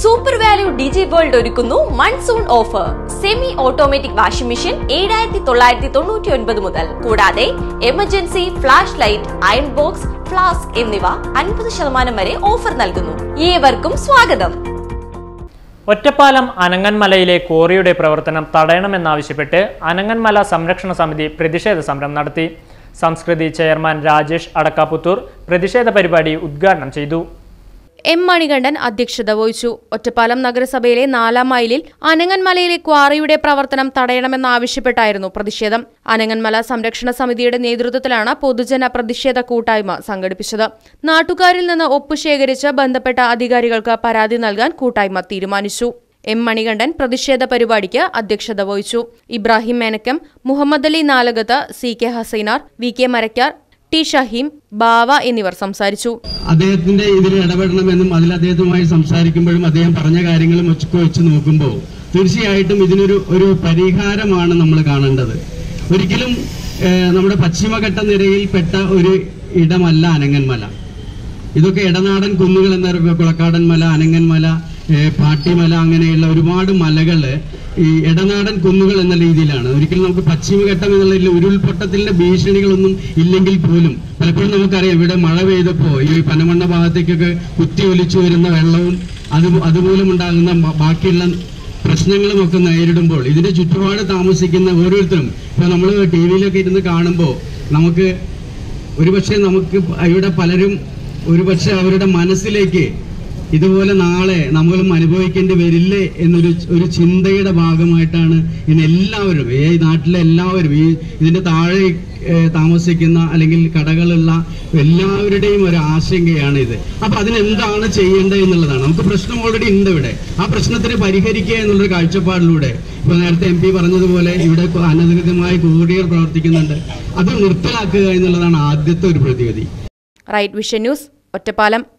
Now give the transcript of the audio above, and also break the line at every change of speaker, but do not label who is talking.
Super value digi world ഒരുക്കുന്നു monsoon offer. Semi automatic washing machine 7999 മുതൽ. കൂടാതെ emergency flash light, iron box, flask എന്നിവ 50% വരെ offer നൽകുന്നു. ഏവർക്കും സ്വാഗതം.
ഒറ്റപ്പാലം അനങ്ങന്മലയിലെ ക്വാറിയുടെ പ്രവർത്തനം തടയണമെന്നാവശ്യപ്പെട്ട് അനങ്ങന്മല സംരക്ഷണ സമിതി പ്രതിഷേധ സമരം നടത്തി. സംസ്കൃതി ചെയർമാൻ രാജേഷ് അടക്കാപുത്തൂർ പ്രതിഷേധ പരിപാടി ഉദ്ഘാടനം ചെയ്തു.
എം മണികണ്ഠൻ അധ്യക്ഷത വഹിച്ചു. ഒറ്റപ്പാലം നഗരസഭയിലെ 4-ാം മൈലിൽ അനങ്ങന്മലയിലെ ക്വാറിയുടെ പ്രവർത്തനം തടയണമെന്നാവശ്യപ്പെട്ടായിരുന്നു പ്രതിഷേധം. അനങ്ങന്മല സംരക്ഷണ സമിതിയുടെ നേതൃത്വത്തിലാണ് പൊതുജന പ്രതിഷേധ കൂട്ടായ്മ സംഘടിപ്പിച്ചത്. നാട്ടുകാരിൽ നിന്ന് ഒപ്പ് ശേഖരിച്ച് ബന്ധപ്പെട്ട അധികാരികൾക്ക് പരാതി നൽകാൻ കൂട്ടായ്മ തീരുമാനിച്ചു. എം മണികണ്ഠൻ പ്രതിഷേധ പരിപാടിക്ക് അധ്യക്ഷത വഹിച്ചു. Ibrahim Menakkam, Muhammad Ali Nalakath, CK Hasainar, VK Marakkar, T Shaheem, Bava എന്നിവർ സംസാരിച്ചു.
അദ്ദേഹത്തിന്റെ ഇതിൽ ഇടപെടണമെന്നും അതിൽ അദ്ദേഹവുമായി സംസാരിക്കുമ്പോഴും അദ്ദേഹം പറഞ്ഞ കാര്യങ്ങളും വെച്ച് നോക്കുമ്പോൾ തീർച്ചയായിട്ടും ഇതിനൊരു പരിഹാരമാണ് നമ്മൾ കാണേണ്ടത്. ഒരിക്കലും നമ്മുടെ പശ്ചിമഘട്ട നിരയിൽപ്പെട്ട ഒരു ഇടമല്ല അനങ്ങന്മല. ഇതൊക്കെ ഇടനാടൻ കുന്നുകൾ എന്ന കുളക്കാടൻ മല, അനങ്ങന്മല, പാട്ടിമല, അങ്ങനെയുള്ള ഒരുപാട് മലകള് ഈ ഇടനാടൻ കുന്നുകൾ എന്ന രീതിയിലാണ്. ഒരിക്കലും നമുക്ക് പശ്ചിമഘട്ടം എന്നുള്ള ഉരുൾപൊട്ടത്തിന്റെ ഭീഷണികളൊന്നും ഇല്ലെങ്കിൽ പോലും പലപ്പോഴും നമുക്കറിയാം ഇവിടെ മഴ പെയ്തപ്പോ ഈ പനമണ്ണ ഭാഗത്തേക്കൊക്കെ കുത്തി ഒലിച്ചു വരുന്ന വെള്ളവും അതുമൂലം ഉണ്ടാകുന്ന ബാക്കിയുള്ള പ്രശ്നങ്ങളും ഒക്കെ നേരിടുമ്പോൾ ഇതിന്റെ ചുറ്റുപാട് താമസിക്കുന്ന ഓരോരുത്തരും ഇപ്പൊ നമ്മൾ TV-യിലൊക്കെ ഇരുന്ന് കാണുമ്പോൾ നമുക്ക് നമുക്ക് ഇവിടെ പലരും ഒരുപക്ഷെ അവരുടെ മനസ്സിലേക്ക് ഇതുപോലെ നാളെ നമ്മളും അനുഭവിക്കേണ്ടി വരില്ലേ എന്നൊരു ചിന്തയുടെ ഭാഗമായിട്ടാണ് ഇന്ന് എല്ലാവരും, ഈ നാട്ടിലെ എല്ലാവരും, ഇതിന്റെ താഴെ താമസിക്കുന്ന അല്ലെങ്കിൽ കടകളുള്ള എല്ലാവരുടെയും ഒരു ആശങ്കയാണ് ഇത്. അപ്പൊ അതിനെന്താണ് ചെയ്യേണ്ടത് എന്നുള്ളതാണ്. നമുക്ക് പ്രശ്നം ഓൾറെഡി ഉണ്ട് ഇവിടെ. ആ പ്രശ്നത്തിന് പരിഹരിക്കുക എന്നുള്ളൊരു കാഴ്ചപ്പാടിലൂടെ ഇപ്പൊ നേരത്തെ MP പറഞ്ഞതുപോലെ ഇവിടെ അനധികൃതമായി കൊറിയർ പ്രവർത്തിക്കുന്നുണ്ട്. അത് നിർത്തലാക്കുക എന്നുള്ളതാണ് ആദ്യത്തെ ഒരു പ്രതിവിധി.
Right vision news, Ottapalam.